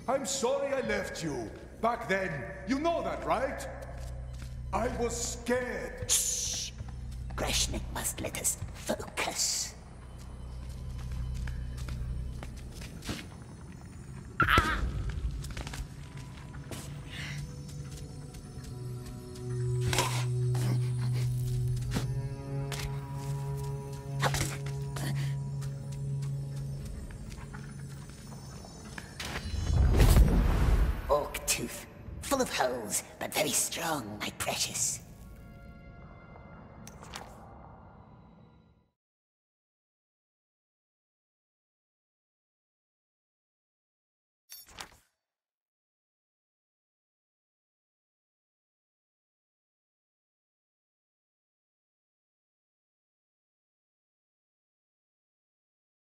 I'm sorry I left you. Back then, you know that, right? I was scared. Shh! Greshnik must let us focus. Orc tooth, full of holes, but very strong, my precious.